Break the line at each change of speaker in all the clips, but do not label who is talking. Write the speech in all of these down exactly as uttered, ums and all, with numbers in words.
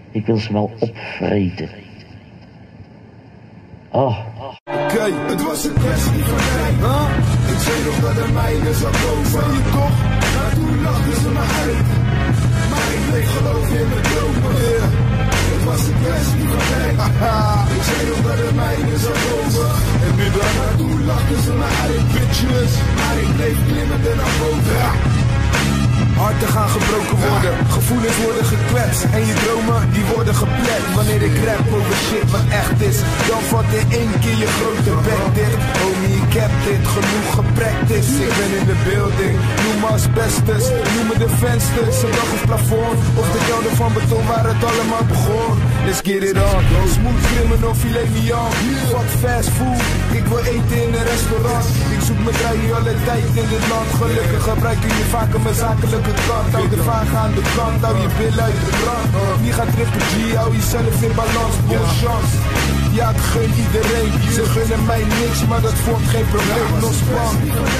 Ik wil ze wel opvreten. Oh.
Oké, okay, het was een kwestie van tijd. Huh? Ik zei nog dat de mijne zou komen. Zei je toch? Maar toen lachten ze me uit. Maar ik bleef geloven in mijn dromen. Yeah. Het was een kwestie van tijd. Ik zei nog dat de mijne zou komen. En nu dan? Maar toen lachten ze me uit. Bitches. Maar ik bleef klimmen en naar boven. Ja. Harten gaan gebroken worden, gevoelens worden gekwetst. En je dromen, die worden geplet. Wanneer ik rap over shit wat echt is, dan valt in één keer je grote bek dicht. Homie, ik heb dit genoeg gepracticed. Ik ben in de building, noem me asbestos. Noem me de vensters, een dag of plafond. Of de kelder van beton waar het allemaal begon. Let's get it on, smooth criminal filet mignon. Fuck fast food, ik wil eten in een restaurant. Ik zoek mijn realiteit in dit land. Gelukkig gebruiken je vaker mijn zakelijke kant. Hou de vaag aan de kant, hou je bil uit de brand. Wie gaat triple G, hou jezelf in balans, bon chance. Ja, ik gun iedereen, ze gunnen mij niks, maar dat vormt geen probleem, nog span.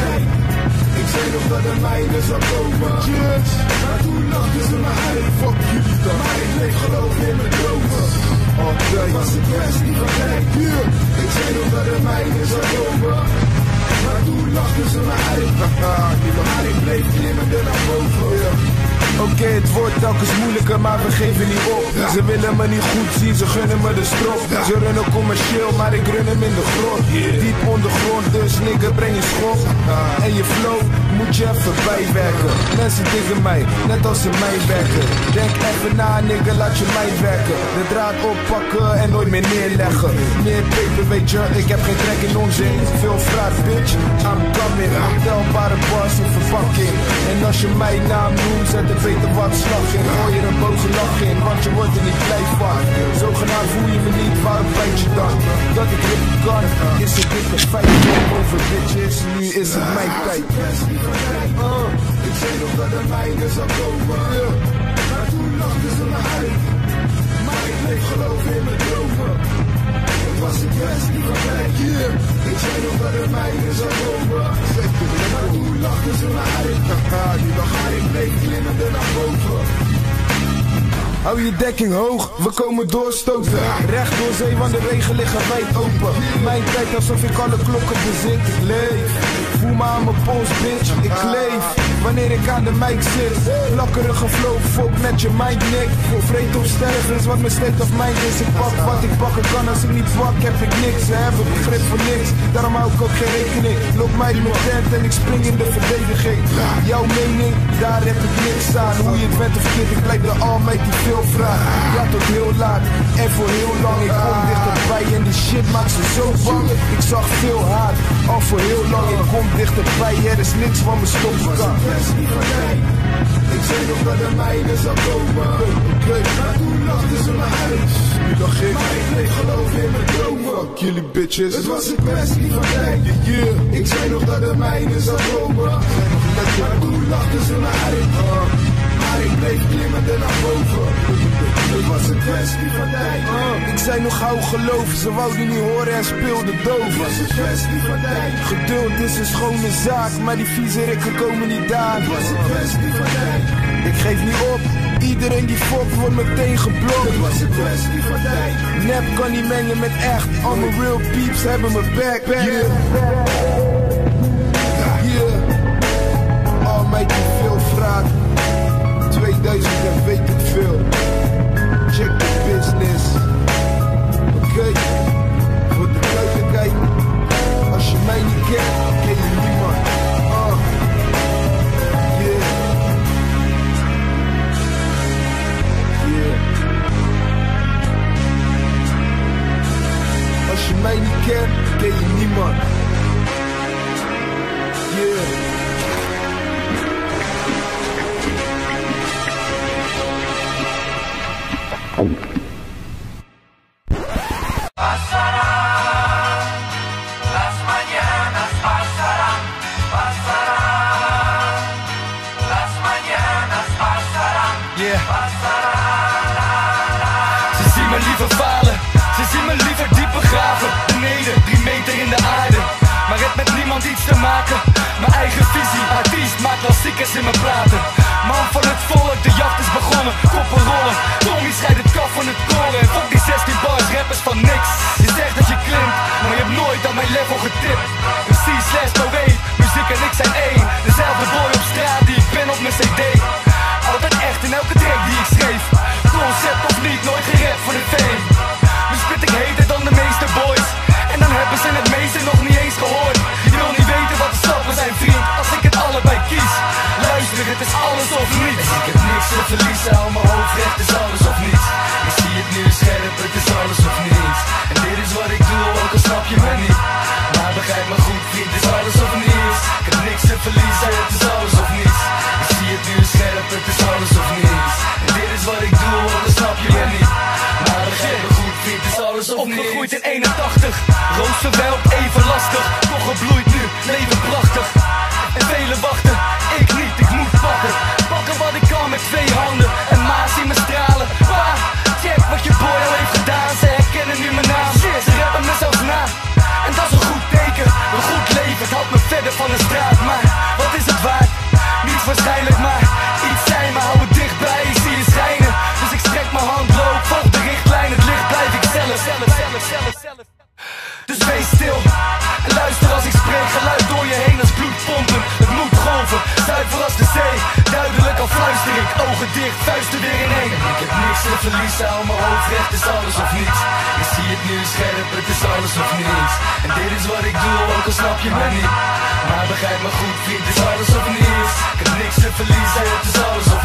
Ik zei nog dat de mijne zou komen. Yes. Maar toen lachten ze me uit. Fuck jullie dan. Maar ik bleef geloven in mijn dromen. Okay. Het was een kwestie van tijd. Yeah. Ik zei nog dat de mijne zou komen. Maar toen lachten ze me uit. Maar ik bleef klimmen er naar boven. Yeah. Oké, okay, het wordt telkens moeilijker, maar we geven niet op. Ze willen me niet goed zien, ze gunnen me de strop. Ze runnen commercieel, maar ik run hem in de grond. Diep ondergrond, dus nigga, breng je schop. En je flow moet je even bijwerken. Mensen tegen mij, net als ze mij werken. Denk even na, nigga, laat je mij werken. De draad oppakken en nooit meer neerleggen. Meer peper, weet je, ik heb geen trek in onzin. Veel vraag, bitch, I'm coming. Ontelbare bars in verpakking. En als je mijn naam noemt, zet er beter wat slag in. Gooi je een boze lach in, want je wordt er niet blij van. Zogenaamd voel je me niet, waarom bijt je dan? Dat ik rippen kan, is het dikke feit. Over bitches, nu is het mijn tijd. Uh, ik zei nog dat de mijne zou komen. Yeah. Maar toen lachten ze me uit. Maar ik bleef geloven in mijn dromen. Het was een kwestie van tijd. Yeah. Ik zei nog dat de mijne zou komen. Maar toen lachten ze me uit. Maar ik bleef klimmen er naar boven. Hou je dekking hoog, we komen doorstoten. Recht door zee, want de regen liggen wijd open. Mijn tijd alsof ik alle klokken bezit. Ik leef, voel me aan mijn pols, bitch. Ik leef, wanneer ik aan de mic zit. Plakkerige flow, fuck met je mind, nick. Vreet of sterven is wat mijn state of mind is. Ik pak wat ik pakken kan, als ik niet pak heb ik niks. Ze hebben begrip voor niks, daarom hou ik ook geen rekening. Loop mij in mijn tent en ik spring in de verdediging. Jouw mening, daar heb ik niks aan. Hoe je het bent of kind, ik blijf de almighty veel vraag. Ja, tot heel laat en voor heel lang. Ik kom dichterbij en die shit maakt ze zo bang. Ik zag veel haat, al voor heel lang. Ik kom dichterbij, er is niks van me stoppen kan. Ik zei nog dat de mijne zou komen. Okay. Maar toen lachten ze me uit. Nu dacht ik, maar ik bleef geloven in mijn dromen. Fuck jullie bitches. Het was een kwestie van tijd. Yeah, yeah. Ik zei nog dat de mijne zou komen. Maar toen lachten ze me uit. Uh. Maar ik bleef klimmen er naar boven. Het was een kwestie van tijd. Uh. Ik zei nog gauw geloof. Ze wouden niet horen en speelden doof. Het was een kwestie van tijd. Geduld is een schone zaak, maar die vieze rikken komen niet daar. Het was een kwestie van tijd. Ik geef niet op, iedereen die fokt wordt meteen geblokt. Het was een kwestie van tijd. Nep kan niet mengen met echt, al mijn real peeps hebben mijn back. Yeah, yeah. Al mij te veel vraag. tweeduizend en weet ik veel. Check the business. Oké, okay. Voor de duidelijkheid. Als je mij niet kent, ken je niemand. Uh. Yeah. Als je mij niet kent, ken je niemand. Yeah.
Pasarán, las mañanas pasarán, pasarán, las mañanas pasarán, yeah. Pasarán. Ze zien me liever falen, ze zien me liever diep begraven. Beneden, drie meter in de aarde, maar het met niemand iets te maken. Mijn eigen visie, artiest, maakt wel ziekers in mijn praten. Man van het volk, de jacht is begonnen, koppen rollen. Tommy scheidt het kaf van roos verwelkt, even lastig. Toch gebloeid nu, leven prachtig. En velen wachten, ik niet, ik moet pakken. Pakken wat ik kan met twee handen. En maas in mijn stralen. Pa, check wat je boy al heeft gedaan. Ze herkennen nu mijn naam, ze rappen me zelfs na. En dat is een goed teken, een goed leven. Het houdt me verder van de straat, maar wat is het waard? Niet waarschijnlijk, maar iets zijn. Maar hou het dichtbij, ik zie je schijnen. Dus ik strek mijn hand, loop, volg de richtlijn. Het licht blijf ik zelf, zelf, zelf, zelf, zelf. Dus wees stil en luister als ik spreek. Geluid door je heen als bloedpompen. Het moet golven, zuiver als de zee. Duidelijk al fluister ik, ogen dicht, vuisten weer ineen. Ik heb niks te verliezen, hou mijn hoofd recht, is alles of niets. Ik zie het nu scherp, het is alles of niets. En dit is wat ik doe, ook al snap je me niet. Maar begrijp me goed, vriend, het is alles of niets. Ik heb niks te verliezen, het is alles of